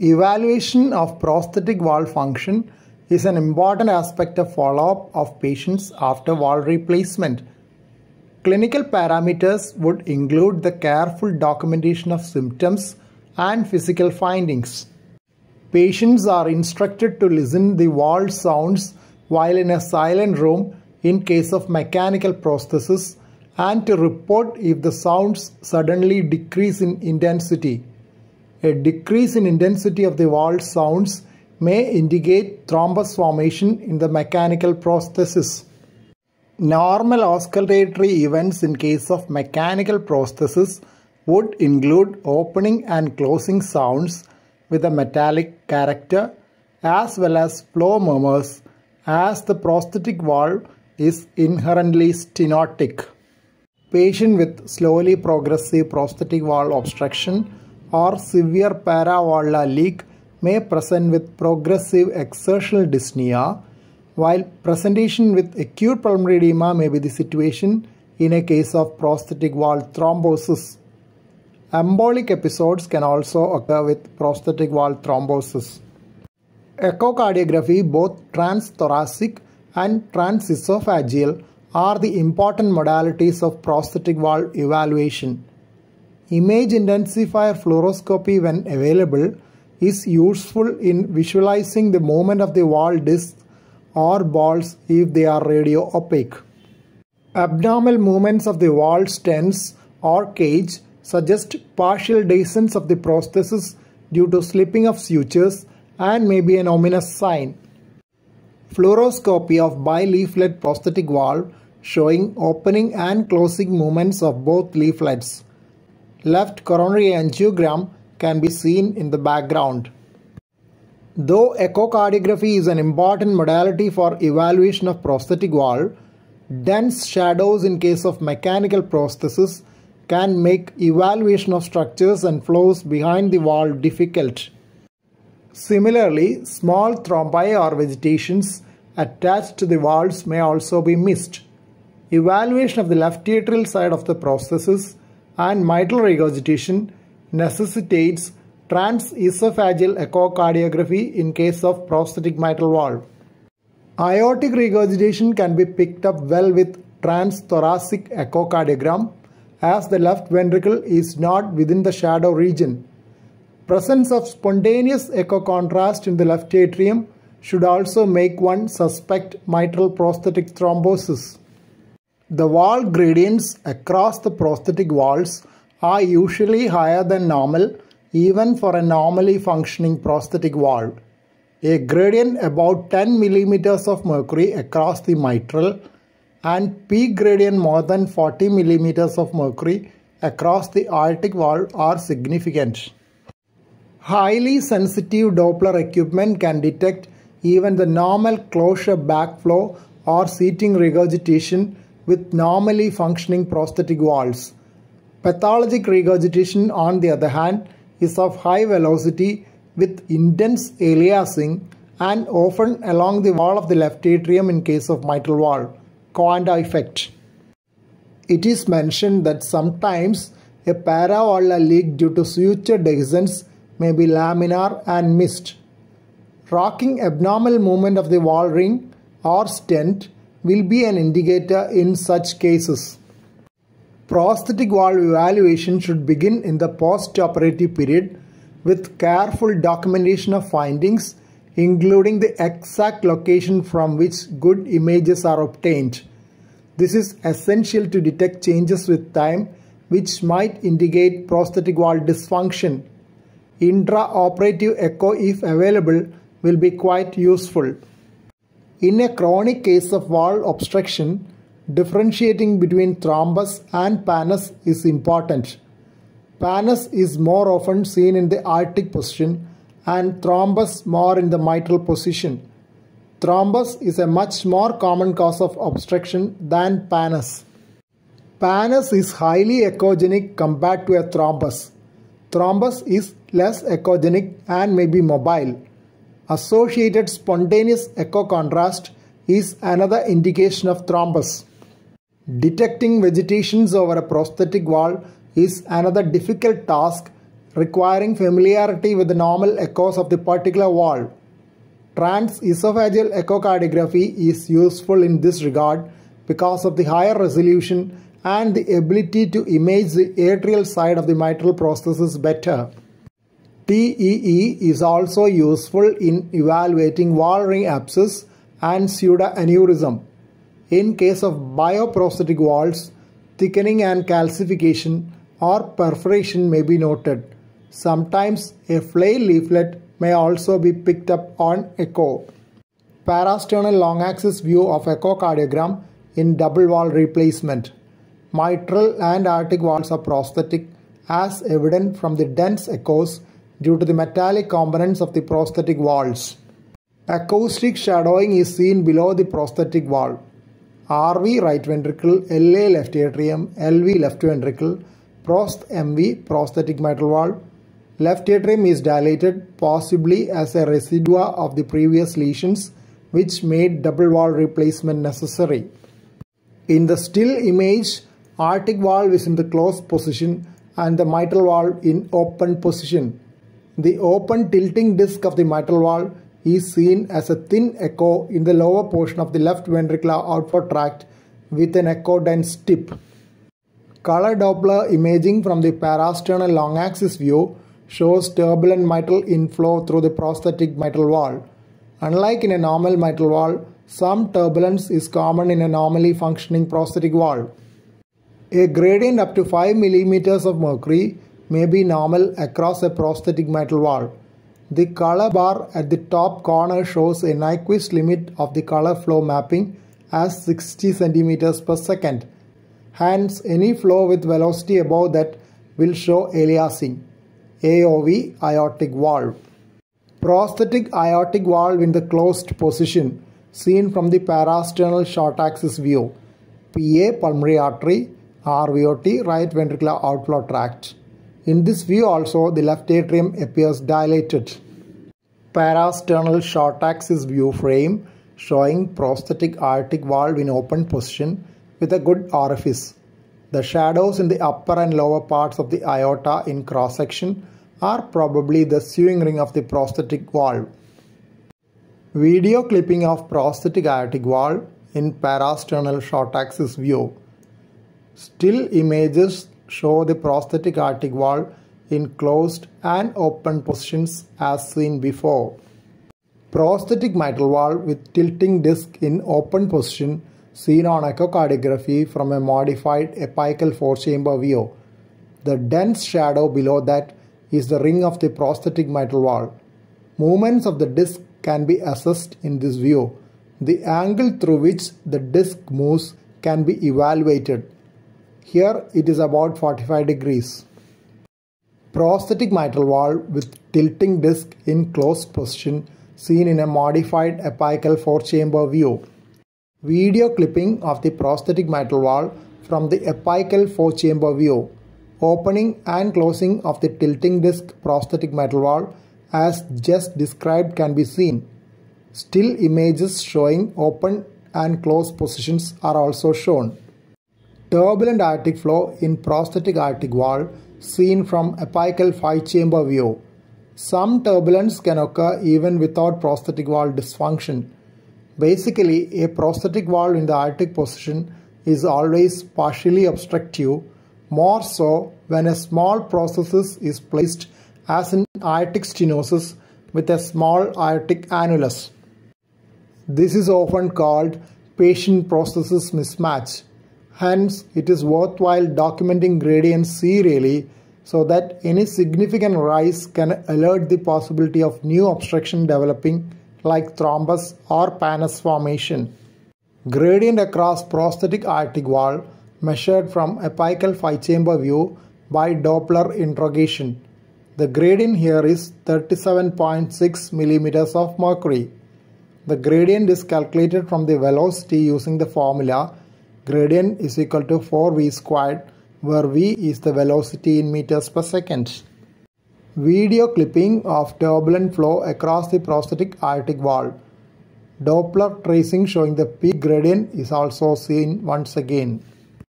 Evaluation of prosthetic valve function is an important aspect of follow-up of patients after valve replacement. Clinical parameters would include the careful documentation of symptoms and physical findings. Patients are instructed to listen the valve sounds while in a silent room in case of mechanical prosthesis and to report if the sounds suddenly decrease in intensity. A decrease in intensity of the valve sounds may indicate thrombus formation in the mechanical prosthesis. Normal oscillatory events in case of mechanical prosthesis would include opening and closing sounds with a metallic character as well as flow murmurs, as the prosthetic valve is inherently stenotic. Patient with slowly progressive prosthetic valve obstruction or severe paravalvular leak may present with progressive exertional dyspnea, while presentation with acute pulmonary edema may be the situation in a case of prosthetic valve thrombosis. Embolic episodes can also occur with prosthetic valve thrombosis. Echocardiography, both transthoracic and transesophageal, are the important modalities of prosthetic valve evaluation. Image intensifier fluoroscopy, when available, is useful in visualizing the movement of the valve discs or balls if they are radio opaque. Abnormal movements of the valve stents or cage suggest partial dehiscence of the prosthesis due to slipping of sutures and may be an ominous sign. Fluoroscopy of bileaflet prosthetic valve showing opening and closing movements of both leaflets. Left coronary angiogram can be seen in the background. Though echocardiography is an important modality for evaluation of prosthetic valve, dense shadows in case of mechanical prosthesis can make evaluation of structures and flows behind the valve difficult. Similarly, small thrombi or vegetations attached to the valves may also be missed. Evaluation of the left atrial side of the prosthesis and mitral regurgitation necessitates transesophageal echocardiography in case of prosthetic mitral valve. Aortic regurgitation can be picked up well with transthoracic echocardiogram, as the left ventricle is not within the shadow region. Presence of spontaneous echo contrast in the left atrium should also make one suspect mitral prosthetic thrombosis. The valve gradients across the prosthetic valves are usually higher than normal even for a normally functioning prosthetic valve. A gradient about 10 mm of mercury across the mitral and peak gradient more than 40 mm of mercury across the aortic valve are significant. Highly sensitive Doppler equipment can detect even the normal closure backflow or seating regurgitation with normally functioning prosthetic valves. Pathologic regurgitation, on the other hand, is of high velocity with intense aliasing and often along the wall of the left atrium in case of mitral valve. Coanda effect. It is mentioned that sometimes a paravalvular leak due to suture dehiscence may be laminar and missed. Rocking abnormal movement of the valve ring or stent will be an indicator in such cases. Prosthetic valve evaluation should begin in the post-operative period with careful documentation of findings, including the exact location from which good images are obtained. This is essential to detect changes with time which might indicate prosthetic valve dysfunction. Intraoperative echo, if available, will be quite useful. In a chronic case of valve obstruction, differentiating between thrombus and pannus is important. Pannus is more often seen in the aortic position and thrombus more in the mitral position. Thrombus is a much more common cause of obstruction than pannus. Pannus is highly echogenic compared to a thrombus. Thrombus is less echogenic and may be mobile. Associated spontaneous echo contrast is another indication of thrombus. Detecting vegetations over a prosthetic valve is another difficult task, requiring familiarity with the normal echoes of the particular valve. Transesophageal echocardiography is useful in this regard because of the higher resolution and the ability to image the atrial side of the mitral processes better. TEE is also useful in evaluating valve ring abscess and pseudoaneurysm. In case of bioprosthetic valves, thickening and calcification or perforation may be noted. Sometimes a flail leaflet may also be picked up on echo. Parasternal long axis view of echocardiogram in double valve replacement. Mitral and aortic valves are prosthetic as evident from the dense echoes due to the metallic components of the prosthetic valves. Acoustic shadowing is seen below the prosthetic valve. RV right ventricle, LA left atrium, LV left ventricle, Prost MV prosthetic mitral valve. Left atrium is dilated, possibly as a residua of the previous lesions which made double valve replacement necessary. In the still image, aortic valve is in the closed position and the mitral valve in open position. The open tilting disc of the mitral valve is seen as a thin echo in the lower portion of the left ventricular outflow tract with an echo-dense tip. Color Doppler imaging from the parasternal long axis view shows turbulent mitral inflow through the prosthetic mitral valve. Unlike in a normal mitral valve, some turbulence is common in a normally functioning prosthetic valve. A gradient up to 5 mm of mercury may be normal across a prosthetic mitral valve. The color bar at the top corner shows a Nyquist limit of the color flow mapping as 60 cm per second. Hence, any flow with velocity above that will show aliasing. AOV aortic valve. Prosthetic aortic valve in the closed position seen from the parasternal short axis view. PA pulmonary artery, RVOT right ventricular outflow tract. In this view also the left atrium appears dilated. Parasternal short axis view frame showing prosthetic aortic valve in open position with a good orifice. The shadows in the upper and lower parts of the aorta in cross section are probably the sewing ring of the prosthetic valve. Video clipping of prosthetic aortic valve in parasternal short axis view. Still images show the prosthetic aortic valve in closed and open positions as seen before. Prosthetic mitral valve with tilting disc in open position seen on echocardiography from a modified apical 4-chamber view. The dense shadow below that is the ring of the prosthetic mitral valve. Movements of the disc can be assessed in this view. The angle through which the disc moves can be evaluated. Here it is about 45 degrees. Prosthetic mitral valve with tilting disc in closed position seen in a modified apical 4-chamber view. Video clipping of the prosthetic mitral valve from the apical 4-chamber view. Opening and closing of the tilting disc prosthetic mitral valve as just described can be seen. Still images showing open and closed positions are also shown. Turbulent aortic flow in prosthetic aortic valve seen from apical 5-chamber view. Some turbulence can occur even without prosthetic valve dysfunction. Basically, a prosthetic valve in the aortic position is always partially obstructive, more so when a small prosthesis is placed as in aortic stenosis with a small aortic annulus. This is often called patient prosthesis mismatch. Hence, it is worthwhile documenting gradients serially so that any significant rise can alert the possibility of new obstruction developing like thrombus or pannus formation. Gradient across prosthetic aortic valve measured from apical 5-chamber view by Doppler interrogation. The gradient here is 37.6 mm of mercury. The gradient is calculated from the velocity using the formula gradient is equal to 4v squared, where v is the velocity in meters per second. Video clipping of turbulent flow across the prosthetic aortic valve. Doppler tracing showing the peak gradient is also seen once again.